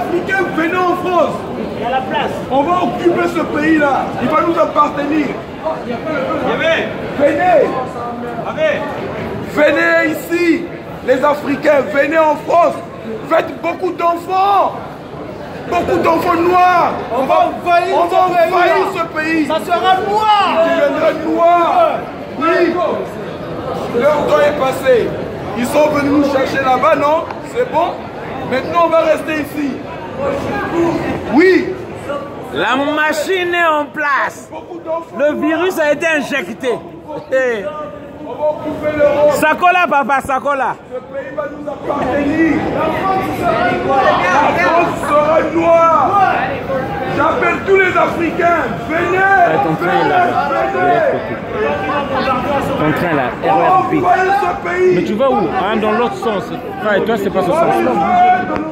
Africains, venez en France. Il y a la place. On va occuper ce pays-là. Il va nous appartenir. Venez. Venez ici. Les Africains, venez en France. Faites beaucoup d'enfants. Beaucoup d'enfants noirs. On va envahir ce pays. Ça sera noir. Il viendra noir. Oui. Leur temps est passé. Ils sont venus nous chercher là-bas, non? C'est bon? Maintenant, on va rester ici. Oui. La machine est en place. Le virus a été injecté. On va occuper l'Europe. Sakola, papa, Sakola. Ce pays va nous appartenir. La France sera noire. J'appelle tous les Africains. Venez. Ton train là. Ton train là. On va envoyer ce pays. Mais tu vas où? Dans l'autre sens. Et toi, c'est pas ce sens.